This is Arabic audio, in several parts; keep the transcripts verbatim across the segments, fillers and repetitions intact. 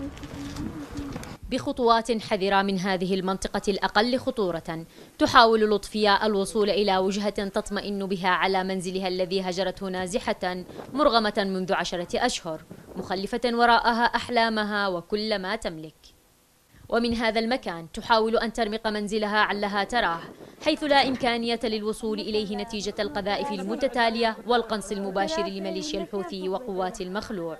بخطوات حذرة من هذه المنطقة الأقل خطورة، تحاول لطفيا الوصول إلى وجهة تطمئن بها على منزلها الذي هجرته نازحة مرغمة منذ عشرة أشهر، مخلفة وراءها أحلامها وكل ما تملك. ومن هذا المكان تحاول أن ترمق منزلها علها تراه، حيث لا إمكانية للوصول إليه نتيجة القذائف المتتالية والقنص المباشر لميليشيا الحوثي وقوات المخلوع.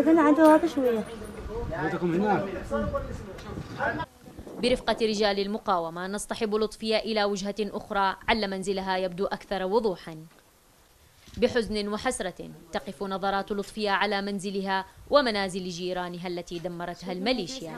برفقة رجال المقاومة نصطحب لطفية إلى وجهة أخرى عل منزلها يبدو أكثر وضوحا. بحزن وحسرة تقف نظرات لطفية على منزلها ومنازل جيرانها التي دمرتها الميليشيا.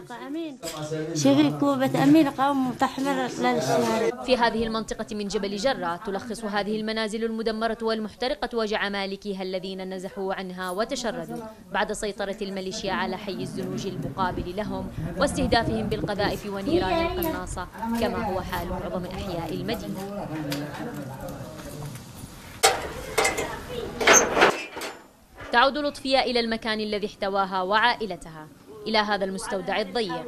في هذه المنطقة من جبل جرة تلخص هذه المنازل المدمرة والمحترقة وجع مالكيها الذين نزحوا عنها وتشردوا بعد سيطرة الميليشيا على حي الزنوج المقابل لهم واستهدافهم بالقذائف ونيران القناصة، كما هو حال معظم أحياء المدينة. تعود لطفية إلى المكان الذي احتواها وعائلتها، إلى هذا المستودع الضيق.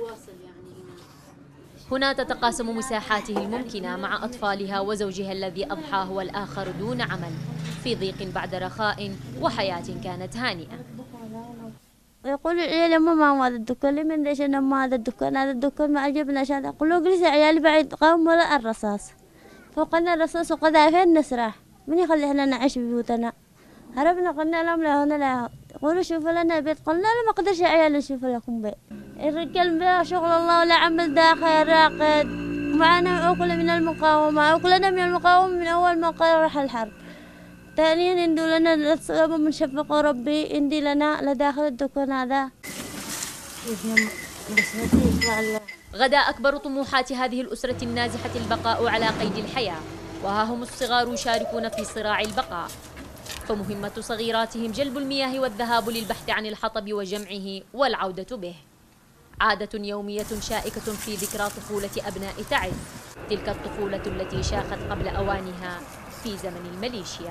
هنا تتقاسم مساحاته الممكنة مع أطفالها وزوجها الذي أضحى هو الآخر دون عمل، في ضيق بعد رخاء وحياة كانت هانئة. يقول العيال ماما هذا الدكان لمن ليش أنا هذا الدكان هذا الدكان ما عجبناش هذا. أقول له اجلس يا عيال بعيد قوم ولا الرصاص فوقنا الرصاص وقذائفين نسرح من يخلي احنا نعيش ببيوتنا. هربنا قلنا لهم لا هنا لا، قولوا شوفوا لنا بيت، قلنا لا ما قدرش يا عيال نشوف لكم بيت. الرجال بلا شغل الله ولا عمل داخل راقد، معنا أكل من المقاومة، أكلنا من المقاومة من أول ما راح الحرب. ثانيا اندوا لنا السبب من شفق ربي اندي لنا لداخل الدكان هذا. غدا أكبر طموحات هذه الأسرة النازحة البقاء على قيد الحياة، وها هم الصغار يشاركون في صراع البقاء. فمهمة صغيراتهم جلب المياه والذهاب للبحث عن الحطب وجمعه والعودة به. عادة يومية شائكة في ذكرى طفولة أبناء تعز، تلك الطفولة التي شاخت قبل أوانها في زمن الميليشيا.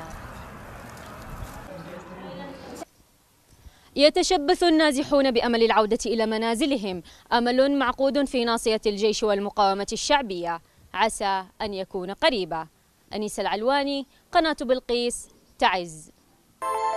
يتشبث النازحون بأمل العودة إلى منازلهم، أمل معقود في ناصية الجيش والمقاومة الشعبية، عسى أن يكون قريبا. أنيس العلواني، قناة بلقيس، تعز.